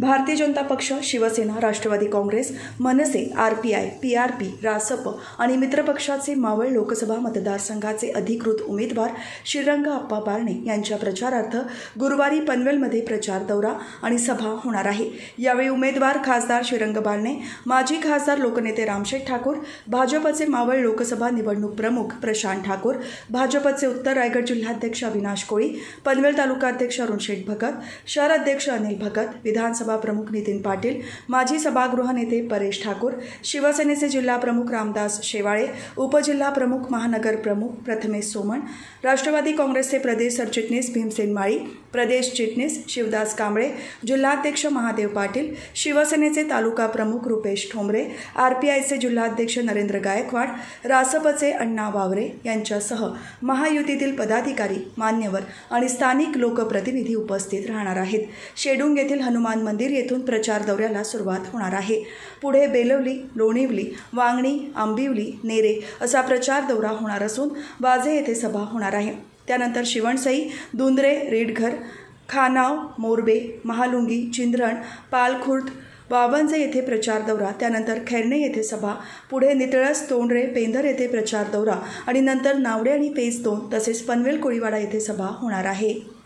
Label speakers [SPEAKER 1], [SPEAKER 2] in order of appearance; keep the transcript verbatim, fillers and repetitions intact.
[SPEAKER 1] भारतीय Janata Paksha, Shiv Sena, Rashtrawadi Congress, Manase, R P I, P R P, Rasap आणि मित्रपक्षाचे मावळ लोकसभा मतदारसंघाचे अधिकृत उमेदवार श्रीरंग अप्पा बारणे यांच्या प्रचारार्थ गुरुवारी पनवेलमध्ये प्रचार दौरा आणि सभा होणार आहे। यावेळी उमेदवार खासदार श्रीरंग बारणे, माजी खासदार लोकनेते रामशेठ ठाकूर, भाजपचे मावळ लोकसभा निवडणूक प्रमुख प्रशांत ठाकूर, भाजपचे उत्तर रायगड जिल्हाध्यक्ष अविनाश कोळी, पनवेल तालुकाध्यक्ष अरुण शेठ भगत, शहर अध्यक्ष अनिल भगत, विधानसभा प्रमुख नितीन पाटील, माजी सभागृह नेते परेश ठाकूर, शिवसेनेचे जिल्हा प्रमुख रामदास शेवाळे, उपजिल्हा प्रमुख महानगर प्रमुख प्रथमेश सोमण, राष्ट्रवादी काँग्रेसचे प्रदेश सरचिटणीस भीमसेन माळी, प्रदेश चिटणीस शिवदास कांबळे, जिल्हाध्यक्ष महादेव पाटील, शिवसेनेचे तालुका प्रमुख रुपेश ठोंबरे, आर पी आयचे जिल्हाध्यक्ष नरेंद्र गायकवाड, रासपचे अण्णा वावरे यांच्यासह महायुतीतील पदाधिकारी, मान्यवर आणि स्थानिक लोकप्रतिनिधी उपस्थित राहणार आहेत। शेडुंग येथील हनुमान मंदिर येथून प्रचार दौऱ्याला सुरुवात होणार आहे। पुढे बेलवली, लोणिवली, वांगणी, आंबिवली, नेरे असा प्रचार दौरा होणार असून वाजे येथे सभा होणार आहे। त्यानंतर शिवणसई, दुंद्रे, रेडघर, खानाव, मोरबे, महालुंगी, चिंधरण, पालखुर्द, बावनजे येथे प्रचार दौरा, त्यानंतर खैरणे येथे सभा, पुढे नितळस, तोंडरे, पेंधर येथे प्रचार दौरा आणि नंतर नावडे आणि पेज दोन तसेच पनवेल कोळीवाडा येथे सभा होणार आहे।